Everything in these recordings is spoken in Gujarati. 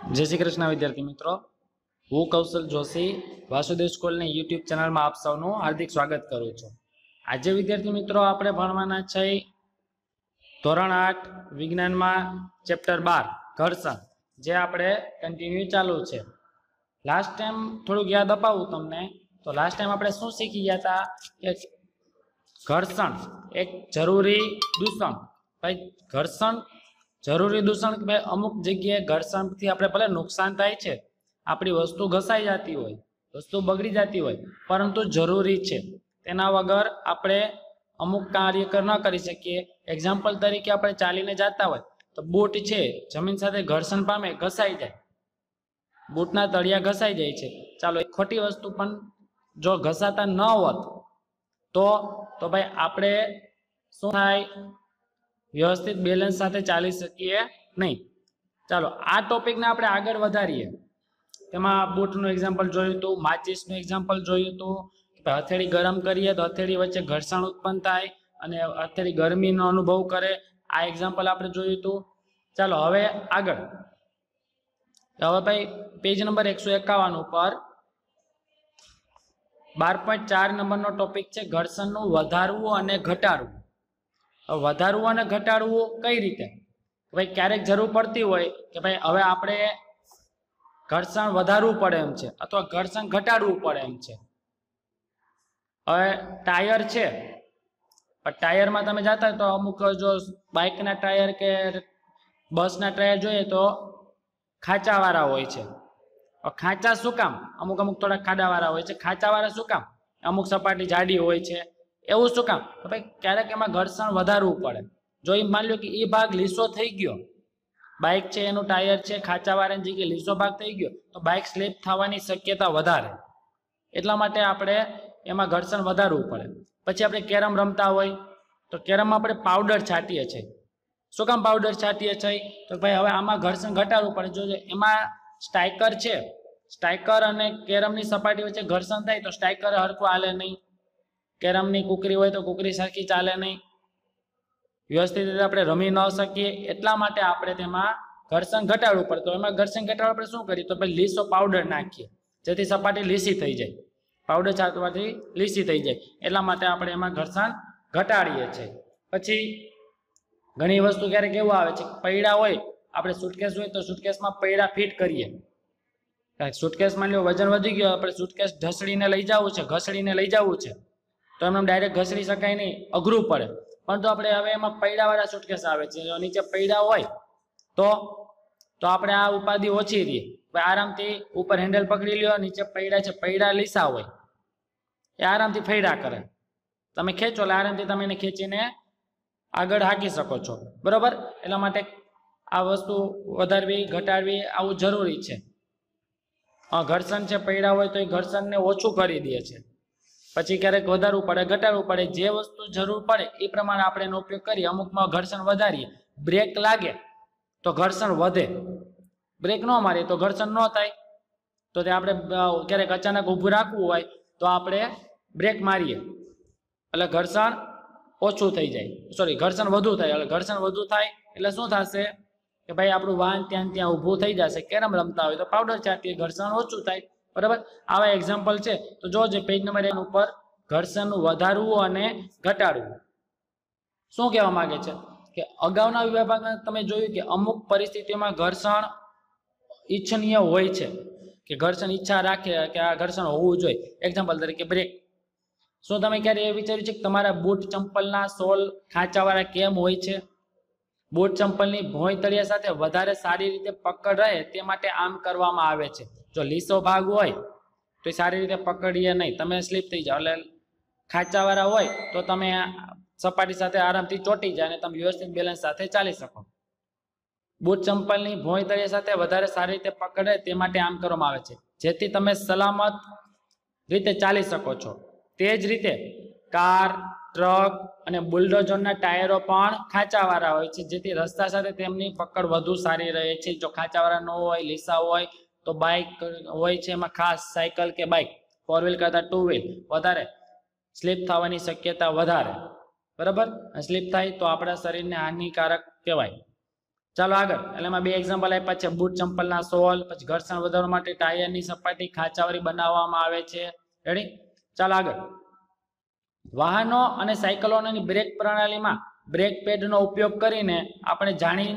जय श्री कृष्ण विद्यार्थी मित्रों, हूँ कौशल जोशी वासुदेव स्कूल ने यूट्यूब चैनल में आप सबनु हार्दिक स्वागत करूँ छूं। आज विद्यार्थी मित्रों आपणे भणवाना छे धोरण 8 विज्ञान में चेप्टर 12 घर्षण, जे आपणे कन्टिन्यू चालू छे। लास्ट टाइम थोड़ुं याद अपावुं तमने, तो लास्ट टाइम आपणे शुं शीखी गया था कि घर्षण एक जरूरी दूषण। भाई घर्षण जरूरी दूषण के भाई अमुक जगह घर्षण थी आपणे भले नुकसान थाय छे, आपणी वस्तु घसाई जाती होय, वस्तु बगड़ी जाती होय, परंतु जरूरी छे। तेना वगर आपणे अमुक कार्य न करी सकीए। एक्जाम्पल तरीके आपणे चालीने जाता होय तो बूट छे जमीन साथे घर्षण पामे, घसाई जाय, बूटना तळिया घसाई जाय छे। चालो एक खोटी वस्तु पण जो घसाता न होत तो भाई आपणे शुं थाय, व्यवस्थित बेलेन्स साथे चाली सकीए नहीं। चलो आ टॉपिक ने आपणे आगळ वधारीए। तेमां बूटनुं एक्जाम्पल जोयुं हतुं, माचिसनुं एक्जाम्पल जोयुं हतुं के हथेળી गरम करीए तो हथेળી वच्चे घर्षण उत्पन्न थाय अने हथेળી गरमीनो अनुभव करे। आ एक्जाम्पल आपणे जोयुं हतुं। चलो हवे आगळ। हवे भाई पेज नंबर 151 उपर 12.4 नंबरनो टॉपिक छे घर्षणनुं वधारवुं अने घटाडवुं। વધારવું અને ઘટાડવું કઈ રીતે? ભાઈ ક્યારેક જરૂર પડતી હોય કે ભાઈ હવે આપણે ઘર્ષણ વધારવું પડે એમ છે અથવા ઘર્ષણ ઘટાડવું પડે એમ છે। હવે ટાયર છે, પણ ટાયરમાં તમે જાતા તો અમુક જો બાઇકના ટાયર કે બસના ટાયર જોઈએ તો ખાંચાવાળા હોય છે। ખાંચા શું કામ? અમુક થોડા ખાડાવાળા હોય છે। ખાંચાવાળા શું કામ? અમુક સપાટી જાડી હોય છે। એવું શું કામ? તો ભાઈ ક્યારેક એમાં ઘર્ષણ વધારવું પડે। જો એ માની લો કે એ ભાગ લીસો થઈ ગયો, બાઇક છે એનું ટાયર છે ખાંચાવાળાની જગ્યાએ લીસો ભાગ થઈ ગયો તો બાઇક સ્લીપ થવાની શક્યતા વધારે, એટલા માટે આપણે એમાં ઘર્ષણ વધારવું પડે। પછી આપણે કેરમ રમતા હોય તો કેરમમાં આપણે પાવડર છાંટીએ છીએ। શું કામ પાવડર છાંટીએ છીએ? તો ભાઈ હવે આમાં ઘર્ષણ ઘટાડવું પડે। જો એમાં સ્ટ્રાઇકર છે, સ્ટ્રાઇકર અને કેરમની સપાટી વચ્ચે ઘર્ષણ થાય તો સ્ટ્રાઇકર હરખું હાલે નહીં, કેરમની કુકરી હોય તો કુકરી સરખી ચાલે નહીં, વ્યવસ્થિત રીતે આપણે રમી ન શકીએ। એટલા માટે આપણે તેમાં ઘર્ષણ ઘટાડવું પડે। તો એમાં ઘર્ષણ ઘટાડવા આપણે શું કરીએ તો ભાઈ લીસો પાવડર નાખીએ જેથી સપાટી લીસી થઈ જાય, પાવડર છાંટવાથી લીસી થઈ જાય, એટલા માટે આપણે એમાં ઘર્ષણ ઘટાડીએ છીએ। પછી ઘણી વસ્તુ ક્યારેક એવું આવે છે પૈડા હોય, આપણે સુટકેસ હોય તો સુટકેસમાં પૈડા ફિટ કરીએ। સુટકેસ માની લો વજન વધી ગયો, આપણે સુટકેસ ઢસડીને લઈ જવું છે, ઘસડીને લઈ જવું છે તો એમને ડાયરેક્ટ ઘસડી શકાય નહીં, અઘરું પડે। પરંતુ આપણે હવે એમાં પૈડાવાળા સુટકેસ આવે છે, જો નીચે પૈડા હોય તો આપણે આ ઉપાધિ ઓછી રહે। આરામથી ઉપર હેન્ડલ પકડી લ્યો, નીચે પૈડા છે, પૈડા લીસા હોય એ આરામથી ફૈડા કરે, તમે ખેંચો એટલે આરામથી તમે એને ખેંચીને આગળ હાંકી શકો છો, બરોબર। એટલા માટે આ વસ્તુ વધારવી ઘટાડવી આવું જરૂરી છે। ઘર્ષણ છે પૈડા હોય તો એ ઘર્ષણને ઓછું કરી દે છે। પછી ક્યારેક વધારવું પડે ઘટાડવું પડે, જે વસ્તુ જરૂર પડે એ પ્રમાણે આપણે એનો ઉપયોગ કરીએ। અમુકમાં ઘર્ષણ વધારીએ, બ્રેક લાગે તો ઘર્ષણ વધે, બ્રેક ન મારીએ તો ઘર્ષણ ન થાય। તો તે આપણે ક્યારેક અચાનક ઊભું રાખવું હોય તો આપણે બ્રેક મારીએ એટલે ઘર્ષણ ઓછું થઈ જાય, સોરી ઘર્ષણ વધુ થાય। એટલે ઘર્ષણ વધુ થાય એટલે શું થશે કે ભાઈ આપણું વાહન ત્યાં ઊભું થઈ જશે। કેરમ રમતા હોય તો પાવડર છાંટીએ, ઘર્ષણ ઓછું થાય, બરાબર। આવા એક્ઝામ્પલ છે તો જોજો પેજ નંબર 1 ઉપર ઘર્ષણનું વધારવું અને ઘટાડવું શું કહેવા માંગે છે કે અગાઉના વિભાગમાં તમે જોયું કે અમુક પરિસ્થિતિમાં ઘર્ષણ ઈચ્છનીય હોય છે, કે ઘર્ષણ ઈચ્છા રાખે કે આ ઘર્ષણ હોવું જોઈએ। એક્ઝામ્પલ તરીકે બ્રેક। શું તમે ક્યારે એ વિચાર્યું છે કે તમારા બૂટ ચંપલના સોલ ખાંચાવાળા કેમ હોય છે? બૂટ ચંપલની ભોંય તળિયા સાથે વધારે સારી રીતે પકડ રહે તે માટે આમ કરવામાં આવે છે। જો લીસો ભાગ હોય તો એ સારી રીતે પકડીએ નહીં, તમે સ્લીપ થઈ જાઓ। એટલે ખાંચાવાળા હોય તો તમે સપાટી સાથે આરામથી ચોંટી જાય અને તમે વ્યવસ્થિત બેલેન્સ સાથે ચાલી શકો। બૂટ ચંપલની ભોંય તળિયા સાથે વધારે સારી રીતે પકડે તે માટે આમ કરવામાં આવે છે જેથી તમે સલામત રીતે ચાલી શકો છો। તે જ રીતે કાર, ટ્રક અને બુલડોઝરના ટાયરો પણ ખાંચાવાળા હોય છે જેથી રસ્તા સાથે તેમની પકડ વધુ સારી રહે છે। જો ખાંચાવાળા ન હોય, લીસા હોય તો બાઇક હોય છે એમાં ખાસ સાયકલ કે બાઇક 4 વ્હીલ કરતાં 2 વ્હીલ વધારે સ્લીપ થવાની શક્યતા વધારે, બરાબર। સ્લીપ થાય તો આપણા શરીરને હાનિકારક કહેવાય। ચાલો આગળ, એટલે એમાં બે એક્ઝામ્પલ આપ્યા છે, બૂટ ચંપલના સોલ, પછી ઘર્ષણ વધારવા માટે ટાયરની સપાટી ખાંચાવાળી બનાવવામાં આવે છે. રેડી? ચાલો આગળ, વાહનો અને સાયકલોની બ્રેક પ્રણાલીમાં બ્રેક પેડનો ઉપયોગ કરીને આપણે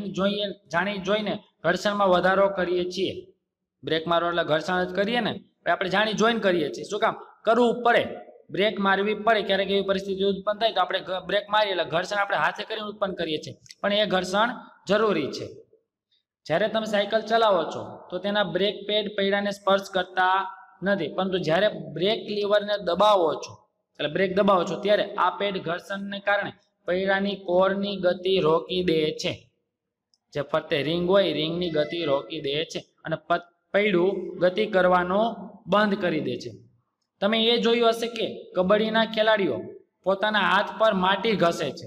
જાણી જોઈને ઘર્ષણમાં વધારો કરીએ છીએ. બ્રેક મારો એટલે ઘર્ષણ જ કરીએ ને, આપણે જાણી જોઈને કરીએ છીએ. શું કામ કરવું પડે? બ્રેક મારવી પડે, ક્યારેક એવી પરિસ્થિતિ ઉત્પન્ન થાય તો આપણે બ્રેક મારીએ એટલે ઘર્ષણ આપણે હાથે કરીને ઉત્પન્ન કરીએ છીએ, પણ એ ઘર્ષણ જરૂરી છે. જ્યારે તમે સાયકલ ચલાવો છો તો તેના બ્રેક પેડ પૈડાને સ્પર્શ કરતા નથી, પરંતુ જ્યારે બ્રેક લીવરને દબાવો છો, એટલે બ્રેક દબાવો છો, ત્યારે આ પેડ ઘર્ષણને કારણે પૈડાની કોરની ગતિ રોકી દે છે. જે ફરતે રિંગ હોય, રિંગની ગતિ રોકી દે છે અને પૈડું ગતિ કરવાનો બંધ કરી દે છે. તમે એ જોયું હશે કે કબડ્ડીના ખેલાડીઓ પોતાના હાથ પર માટી ઘસે છે.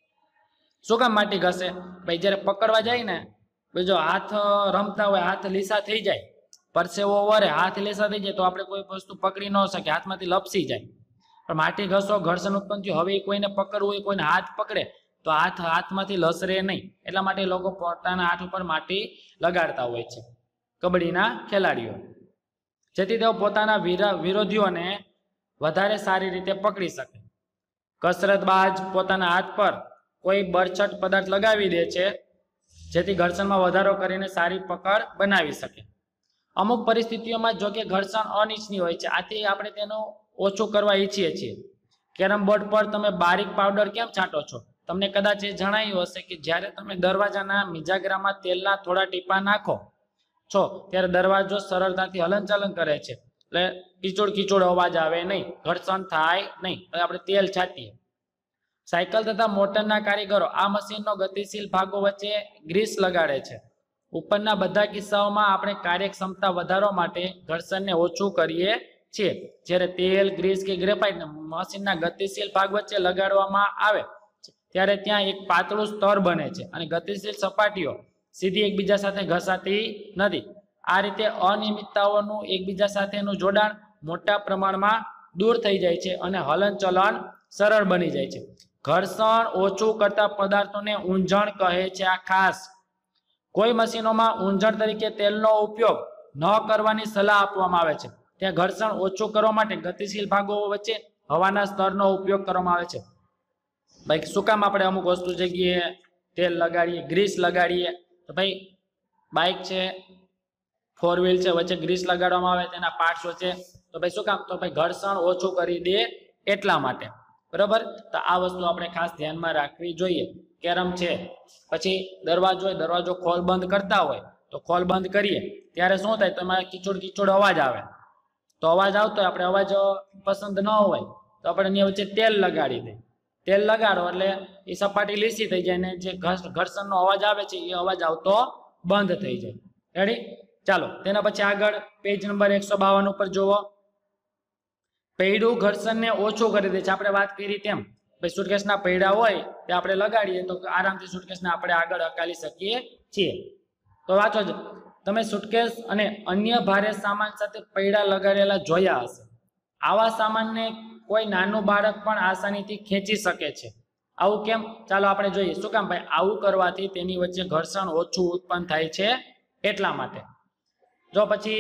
શું કામ માટી ઘસે? ભાઈ જ્યારે પકડવા જાય ને, જો હાથ રમતા હોય, હાથ લીસા થઈ જાય, પરસેવો વરે, હાથ લીસા થઈ જાય તો આપણે કોઈ વસ્તુ પકડી ન શકીએ, હાથમાંથી લપસી જાય. પણ માટી ઘસો, ઘર્ષણ ઉત્પન્ન થયું. હવે કોઈને પકડવું હોય, કોઈને હાથ પકડે તો હાથમાંથી લસરે નહીં, એટલા માટે લોકો પોતાના હાથ ઉપર માટી લગાડતા હોય છે, કબડ્ડીના ખેલાડીઓ, જેથી તેઓ પોતાના વિરોધીઓને વધારે સારી રીતે પકડી શકે. કસરતબાજ પોતાના હાથ પર કોઈ બરછટ પદાર્થ લગાવી દે છે, જેથી ઘર્ષણમાં વધારો કરીને સારી પકડ બનાવી શકે. અમુક પરિસ્થિતિઓમાં જો કે ઘર્ષણ અનિચ્છનીય હોય છે, આથી આપણે તેનું ઓછું કરવા ઈચ્છીએ છીએ. કેરમ બોર્ડ પર તમે બારીક પાવડર કેમ છાંટો છો? તમને કદાચ એ જણાયું હશે કે જ્યારે તમે દરવાજાના મિજાગરામાં તેલના થોડા ટીપા નાખો છો ત્યારે દરવાજો સરળતાથી હલનચલન કરે છે, એટલે કીચોડ અવાજ આવે નહીં, ઘર્ષણ થાય નહીં. હવે આપણે તેલ છાંટીએ. સાયકલ તથા મોટરના કારીગરો આ મશીનનો ગતિશીલ ભાગો વચ્ચે ગ્રીસ લગાડે છે. ઉપરના બધા કિસ્સાઓમાં આપણે કાર્યક્ષમતા વધારવા માટે ઘર્ષણને ઓછું કરીએ છીએ. જ્યારે તેલ, ગ્રીસ કે ગ્રેફાઇટ મશીનના ગતિશીલ ભાગ વચ્ચે લગાડવામાં આવે ત્યારે ત્યાં એક પાતળું સ્તર બને છે અને ગતિશીલ સપાટીઓ સીધી એકબીજા સાથે ઘસાતી નથી. આ રીતે અનિયમિતતાઓનું એકબીજા સાથેનું જોડાણ મોટા પ્રમાણમાં દૂર થઈ જાય છે અને હલનચલન સરળ બની જાય છે. ઘર્ષણ ઓછું કરતા પદાર્થોને ઊંઝણ કહે છે. આ ખાસ કોઈ મશીનોમાં ઊંઝણ તરીકે તેલનો ઉપયોગ ન કરવાની સલાહ આપવામાં આવે છે. ત્યાં ઘર્ષણ ઓછું કરવા માટે ગતિશીલ ભાગો વચ્ચે હવાના સ્તરનો ઉપયોગ કરવામાં આવે છે. ભાઈ શું કામ આપણે અમુક વસ્તુ જગ્યાએ તેલ લગાડીએ, ગ્રીસ લગાડીએ? તો ભાઈ બાઇક છે, 4 વ્હીલ છે, વચ્ચે ગ્રીસ લગાડવામાં આવે, તેના પાર્ટ્સ વચ્ચે, તો ભાઈ શું કામ? તો ભાઈ ઘર્ષણ ઓછું કરી દે એટલા માટે. બરાબર? તો આ વસ્તુ આપણે ખાસ ધ્યાનમાં રાખવી જોઈએ. કેરમ છે, પછી દરવાજો હોય, દરવાજો ખોલ બંધ કરતા હોય તો ખોલ બંધ કરીએ ત્યારે શું થાય? તો એમાં કીચોડ અવાજ આવે. તો અવાજ આવતો હોય, આપણે અવાજ પસંદ ન હોય તો આપણે એની વચ્ચે તેલ લગાડી દઈએ. તેલ લગાડો એટલે એ સપાટી લીસી થઈ જાય ને જે ઘર્ષણનો અવાજ આવે છે એ અવાજ આવતો બંધ થઈ જાય. રેડી? ચાલો તેના પછી આગળ પેજ નંબર 152 ઉપર જુઓ. પૈડું ઘર્ષણને ઓછું કરી દે છે. આપણે વાત કરી તેમ ભાઈ સુટકેસના પૈડા હોય તે આપણે લગાડીએ તો આરામથી સુટકેસને આપણે આગળ હકાલી શકીએ છીએ. તો વાંચો જ, તમે સુટકેસ અને અન્ય ભારે સામાન સાથે પૈડા લગાડેલા જોયા હશે. આવા સામાનને કોઈ નાનું બાળક પણ આસાનીથી ખેંચી શકે છે. આવું કેમ? ચાલો આપણે જોઈએ. શું કામ ભાઈ? આવું કરવાથી તેની વચ્ચે ઘર્ષણ ઓછું ઉત્પન્ન થાય છે એટલા માટે. જો પછી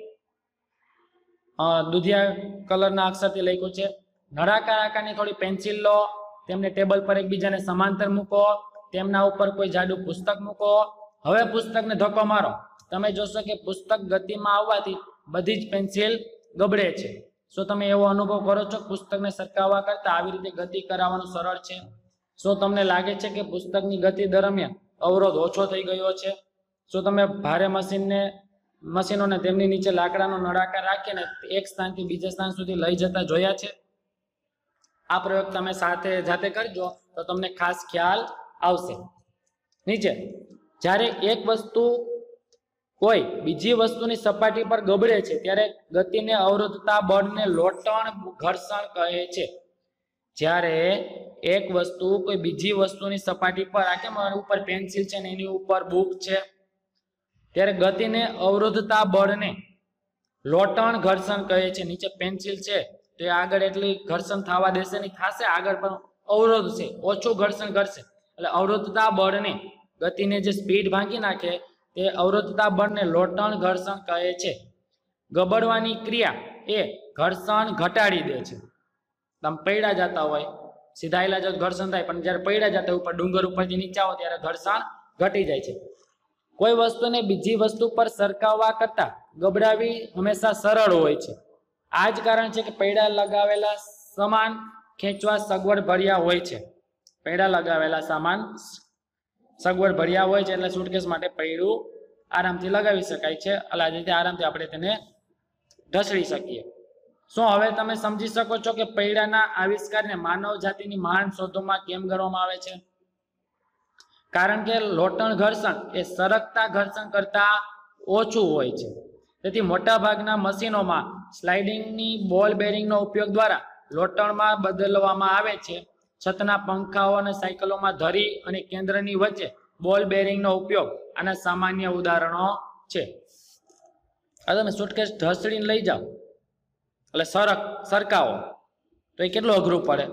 દુધિયા કલરના અક્ષરથી લખ્યું છે, નળાકાર આકારની થોડી પેન્સિલ લો, તેમને ટેબલ પર એકબીજાને સમાંતર મૂકો, તેમના ઉપર કોઈ જાડું પુસ્તક મૂકો. હવે પુસ્તકને ધક્કો મારો. તમે જોશો કે પુસ્તક ગતિમાં આવવાથી બધી જ પેન્સિલ ગબડે છે. શું તમે એવો અનુભવ કરો છો? પુસ્તકને સરકાવવા કરતા આવી રીતે ગતિ કરાવવાનું સરળ છે. શું તમને લાગે છે કે પુસ્તકની ગતિ દરમિયાન અવરોધ ઓછો થઈ ગયો છે? શું તમે ભારે મશીનોને તેમની નીચે લાકડાનો નળાકાર રાખીને એક સ્થાનથી બીજા સ્થાન સુધી લઈ જતા જોયા છે? આ પ્રયોગ તમે જાતે કરજો તો તમને ખાસ ખ્યાલ આવશે. નીચે જ્યારે એક વસ્તુ કોઈ બીજી વસ્તુની સપાટી પર ગબડે છે ત્યારે ગતિને અવરોધતા બળને લોટણ ઘર્ષણ કહે છે. જ્યારે એક વસ્તુ કોઈ બીજી વસ્તુની સપાટી પર, આ કેમ ઉપર પેન્સિલ છે ને એની ઉપર બુક છે, ત્યારે ગતિને અવરોધતા બળને લોટણ ઘર્ષણ કહે છે. નીચે પેન્સિલ છે તો એ આગળ એટલી ઘર્ષણ થવા દેશે નહીં, થશે આગળ પણ અવરોધ છે, ઓછું ઘર્ષણ કરશે, એટલે અવરોધતા બળને ગતિને જે સ્પીડ ભાંગી નાખે તે અવરોધતા બળને લોટણ ઘર્ષણ કહે છે. ગબડવાની ક્રિયા એ ઘર્ષણ ઘટાડી દે છે. તમે પૈડા જતા હોય, સીધા આયેલા જો ઘર્ષણ થાય, પણ જ્યારે પૈડા જતા હોય ઉપર ડુંગર ઉપરથી નીચે આવો ત્યારે ઘર્ષણ ઘટી જાય છે. કોઈ વસ્તુને બીજી વસ્તુ પર સરકાવવા કરતા ગબડાવી હંમેશા સરળ હોય છે. આ જ કારણ છે કે પૈડા લગાવેલા સમાન ખેંચવા સગવડ ભર્યા હોય છે. પૈડા લગાવેલા સામાન સગવડ ભર્યા હોય છે એટલે સુટકેસ માટે પૈડું આરામથી લગાવી શકાય છે. આ રીતે આરામથી આપણે તેને ઢસડી શકીએ. શું હવે તમે સમજી શકો છો કે પૈડાના આવિષ્કારને માનવ જાતિની મહાન શોધોમાં કેમ ગણવામાં આવે છે? કારણ કે લોટણ ઘર્ષણ એ સરકતા ઘર્ષણ કરતા ઓછું હોય છે. તેથી મોટા ભાગના મશીનોમાં સ્લાઇડિંગની બોલ બેરિંગનો ઉપયોગ દ્વારા લોટણમાં બદલવામાં આવે છે. છતના પંખાઓ અને સાયકલોમાં ધરી અને કેન્દ્રની વચ્ચે બોલ બેરિંગનો ઉપયોગ આના સામાન્ય ઉદાહરણો છે. હવે તમે સુટકેસ ઢસડીને લઈ જાઓ એટલે સરકાવો તો એ કેટલું અઘરું પડે.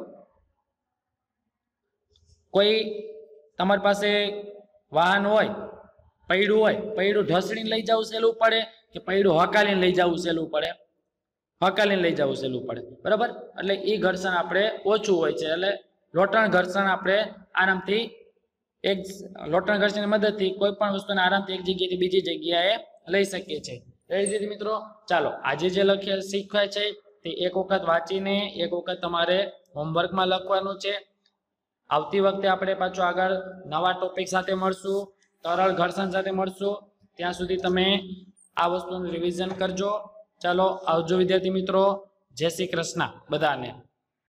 કોઈ તમારી પાસે વાહન હોય, પૈડું ઢસડીને લઈ જવું સહેલું પડે કે પૈડું હકાલીને લઈ જવું સહેલું પડે? હકાલીને લઈ જવું સહેલું પડે, બરાબર. એટલે એ ઘર્ષણ આપણે ઓછું હોય છે. એટલે લોટણ ઘર્ષણ આપણે આરામથી લોટણ ઘર્ષણની મદદથી કોઈ પણ વસ્તુને આરામથી એક જગ્યાએથી બીજી જગ્યાએ લઈ શકીએ છીએ. એ રીતે મિત્રો ચાલો આજે જે શીખવાય છે તે એક વખત વાંચીને એક વખત તમારે હોમવર્કમાં લખવાનું છે. આવતી વખતે આપણે પાછું આગળ નવા ટોપિક સાથે મળશું, તરલ ઘર્ષણ સાથે મળશું. ત્યાં સુધી તમે આ વસ્તુનું રિવિઝન કરજો. ચાલો આવજો વિદ્યાર્થી મિત્રો. જય શ્રી કૃષ્ણ બધાને.